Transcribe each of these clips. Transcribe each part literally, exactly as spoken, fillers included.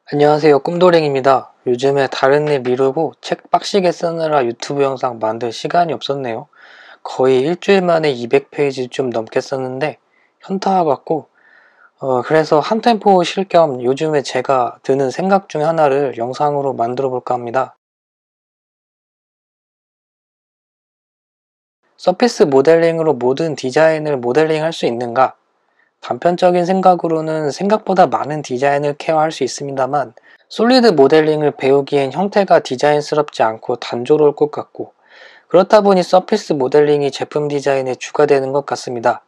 안녕하세요, 꿈도랭입니다. 요즘에 다른 일 미루고 책 빡시게 쓰느라 유튜브 영상 만들 시간이 없었네요. 거의 일주일 만에 이백 페이지 좀 넘게 썼는데 현타 와갖고 어 그래서 한 템포 쉴 겸 요즘에 제가 드는 생각 중 하나를 영상으로 만들어 볼까 합니다. 서피스 모델링으로 모든 디자인을 모델링 할 수 있는가? 단편적인 생각으로는 생각보다 많은 디자인을 케어할 수 있습니다만 솔리드 모델링을 배우기엔 형태가 디자인스럽지 않고 단조로울 것 같고, 그렇다 보니 서피스 모델링이 제품 디자인의 주가 되는 것 같습니다.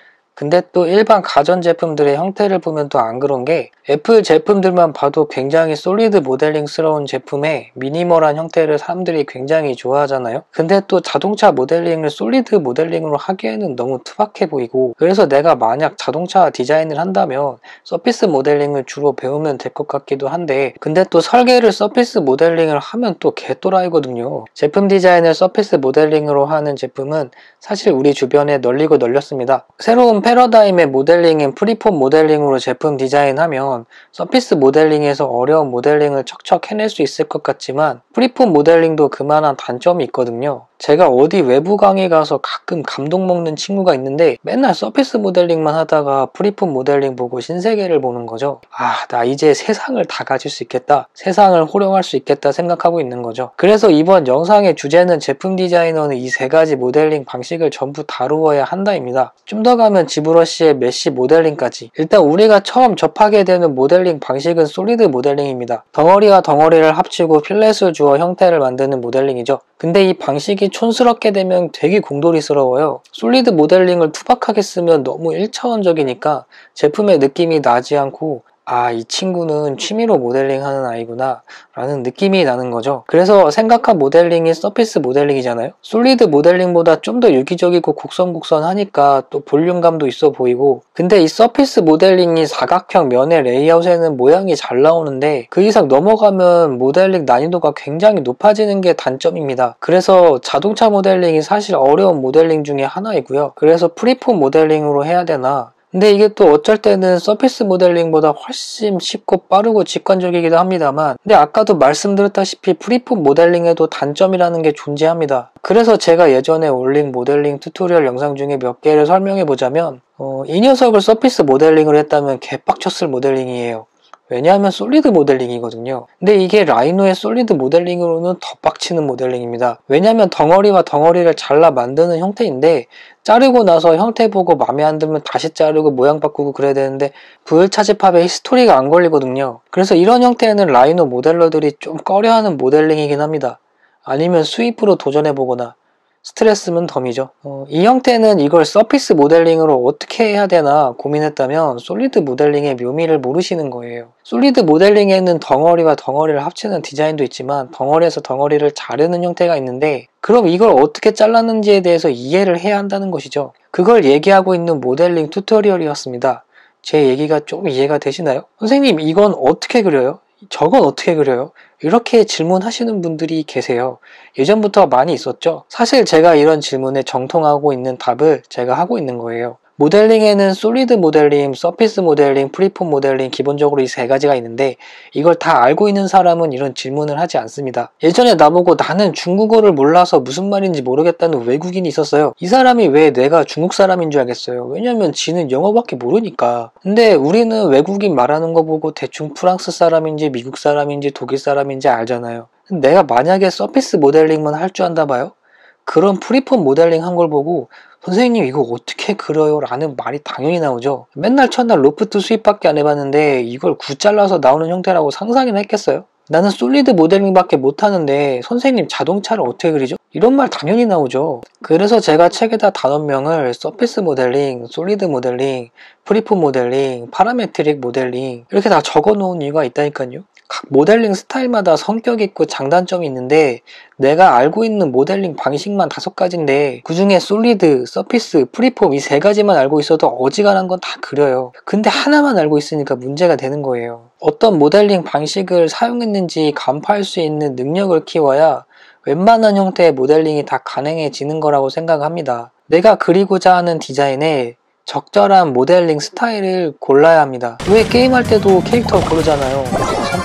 근데 또 일반 가전제품들의 형태를 보면 또 안 그런 게, 애플 제품들만 봐도 굉장히 솔리드 모델링스러운 제품에 미니멀한 형태를 사람들이 굉장히 좋아하잖아요. 근데 또 자동차 모델링을 솔리드 모델링으로 하기에는 너무 투박해 보이고, 그래서 내가 만약 자동차 디자인을 한다면 서피스 모델링을 주로 배우면 될 것 같기도 한데, 근데 또 설계를 서피스 모델링을 하면 또 개또라이거든요. 제품 디자인을 서피스 모델링으로 하는 제품은 사실 우리 주변에 널리고 널렸습니다. 새로운 패러다임의 모델링인 프리폼 모델링으로 제품 디자인하면 서피스 모델링에서 어려운 모델링을 척척 해낼 수 있을 것 같지만, 프리폼 모델링도 그만한 단점이 있거든요. 제가 어디 외부 강의 가서 가끔 감동 먹는 친구가 있는데 맨날 서피스 모델링만 하다가 프리폼 모델링 보고 신세계를 보는 거죠. 아, 나 이제 세상을 다 가질 수 있겠다, 세상을 호령할 수 있겠다 생각하고 있는 거죠. 그래서 이번 영상의 주제는 제품 디자이너는 이 세 가지 모델링 방식을 전부 다루어야 한다입니다. 좀 더 가면 지브러시의 메쉬 모델링까지. 일단 우리가 처음 접하게 되는 모델링 방식은 솔리드 모델링입니다. 덩어리와 덩어리를 합치고 필렛을 주어 형태를 만드는 모델링이죠. 근데 이 방식이 촌스럽게 되면 되게 공돌이스러워요. 솔리드 모델링을 투박하게 쓰면 너무 일차원적이니까 제품의 느낌이 나지 않고, 아, 이 친구는 취미로 모델링 하는 아이구나 라는 느낌이 나는 거죠. 그래서 생각한 모델링이 서피스 모델링이잖아요. 솔리드 모델링보다 좀 더 유기적이고 곡선곡선하니까 또 볼륨감도 있어 보이고, 근데 이 서피스 모델링이 사각형 면의 레이아웃에는 모양이 잘 나오는데 그 이상 넘어가면 모델링 난이도가 굉장히 높아지는 게 단점입니다. 그래서 자동차 모델링이 사실 어려운 모델링 중에 하나이고요. 그래서 프리폼 모델링으로 해야 되나, 근데 이게 또 어쩔 때는 서피스 모델링보다 훨씬 쉽고 빠르고 직관적이기도 합니다만, 근데 아까도 말씀드렸다시피 프리폼 모델링에도 단점이라는 게 존재합니다. 그래서 제가 예전에 올린 모델링 튜토리얼 영상 중에 몇 개를 설명해 보자면, 어, 이 녀석을 서피스 모델링으로 했다면 개빡쳤을 모델링이에요. 왜냐하면 솔리드 모델링이거든요. 근데 이게 라이노의 솔리드 모델링으로는 더 빡치는 모델링입니다. 왜냐하면 덩어리와 덩어리를 잘라 만드는 형태인데, 자르고 나서 형태 보고 맘에 안 들면 다시 자르고 모양 바꾸고 그래야 되는데 부을 차집합에 히스토리가 안 걸리거든요. 그래서 이런 형태에는 라이노 모델러들이 좀 꺼려하는 모델링이긴 합니다. 아니면 수입으로 도전해보거나, 스트레스면 덤이죠. 어, 이 형태는 이걸 서피스 모델링으로 어떻게 해야 되나 고민했다면 솔리드 모델링의 묘미를 모르시는 거예요. 솔리드 모델링에는 덩어리와 덩어리를 합치는 디자인도 있지만 덩어리에서 덩어리를 자르는 형태가 있는데, 그럼 이걸 어떻게 잘랐는지에 대해서 이해를 해야 한다는 것이죠. 그걸 얘기하고 있는 모델링 튜토리얼이었습니다. 제 얘기가 좀 이해가 되시나요? 선생님, 이건 어떻게 그려요? 저건 어떻게 그려요? 이렇게 질문하시는 분들이 계세요. 예전부터 많이 있었죠. 사실 제가 이런 질문에 정통하고 있는 답을 제가 하고 있는 거예요. 모델링에는 솔리드 모델링, 서피스 모델링, 프리폼 모델링, 기본적으로 이 세 가지가 있는데 이걸 다 알고 있는 사람은 이런 질문을 하지 않습니다. 예전에 나보고 나는 중국어를 몰라서 무슨 말인지 모르겠다는 외국인이 있었어요. 이 사람이 왜 내가 중국 사람인 줄 알겠어요. 왜냐면 지는 영어밖에 모르니까. 근데 우리는 외국인 말하는 거 보고 대충 프랑스 사람인지 미국 사람인지 독일 사람인지 알잖아요. 내가 만약에 서피스 모델링만 할 줄 안다 봐요? 그런 프리폼 모델링 한 걸 보고 선생님 이거 어떻게 그려요? 라는 말이 당연히 나오죠. 맨날 첫날 로프트 수입밖에 안 해봤는데 이걸 구 잘라서 나오는 형태라고 상상이나 했겠어요? 나는 솔리드 모델링밖에 못하는데 선생님 자동차를 어떻게 그리죠? 이런 말 당연히 나오죠. 그래서 제가 책에다 단원명을 서피스 모델링, 솔리드 모델링, 프리폼 모델링, 파라메트릭 모델링 이렇게 다 적어놓은 이유가 있다니까요. 각 모델링 스타일마다 성격 있고 장단점이 있는데 내가 알고 있는 모델링 방식만 다섯 가지인데 그 중에 솔리드, 서피스, 프리폼 이 세 가지만 알고 있어도 어지간한 건 다 그려요. 근데 하나만 알고 있으니까 문제가 되는 거예요. 어떤 모델링 방식을 사용했는지 간파할 수 있는 능력을 키워야 웬만한 형태의 모델링이 다 가능해지는 거라고 생각합니다. 내가 그리고자 하는 디자인에 적절한 모델링 스타일을 골라야 합니다. 왜 게임할 때도 캐릭터 고르잖아요.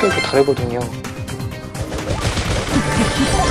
성격이 다르거든요.